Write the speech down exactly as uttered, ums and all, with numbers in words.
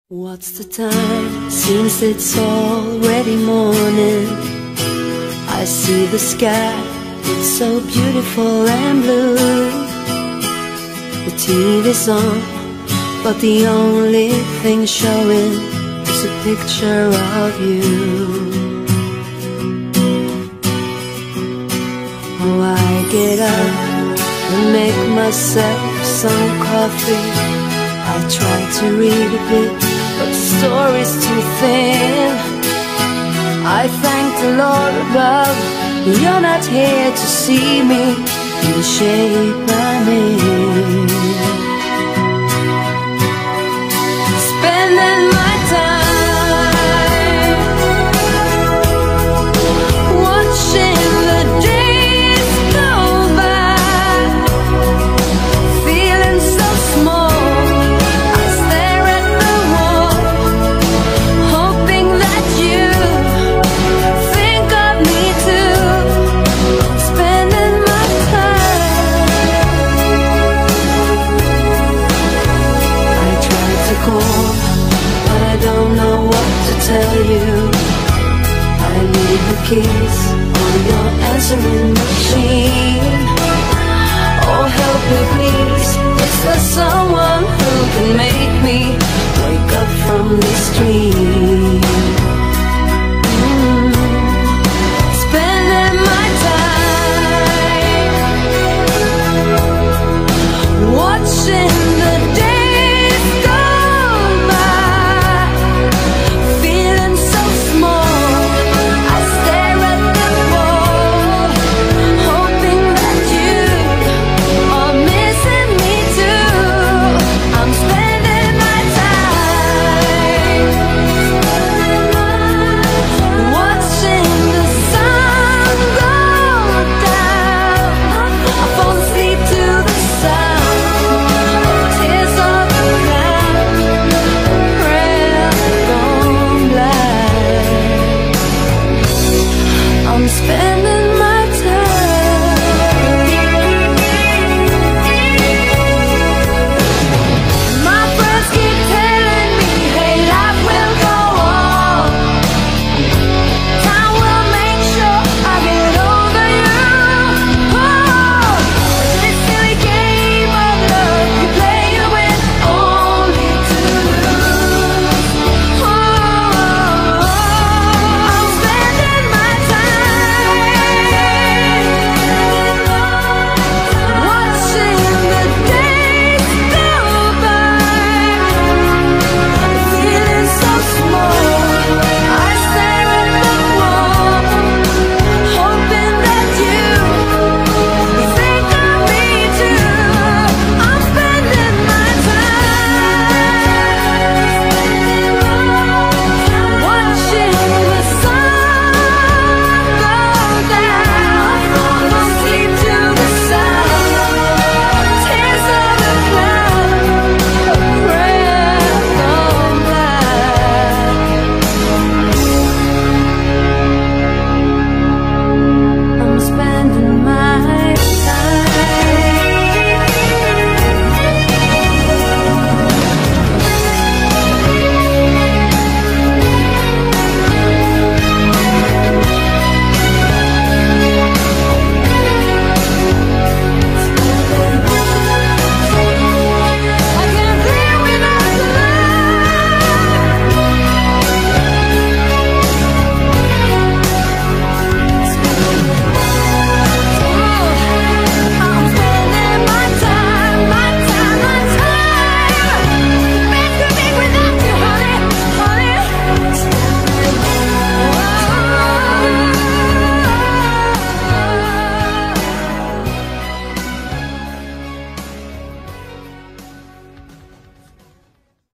What's the time? Seems it's already morning. I see the sky, it's so beautiful and blue. The T V's on, but the only thing showing is a picture of you. Oh, I get up and make myself some coffee. I try to read a bit, but the story's too thin. I thank the Lord above, you're not here to see me in the shape I'm in. Spending my time watching the days go by, feeling so small. But I don't know what to tell you. I need the keys on your answering machine. Oh, help me please. Is there someone who can make me wake up from this dream?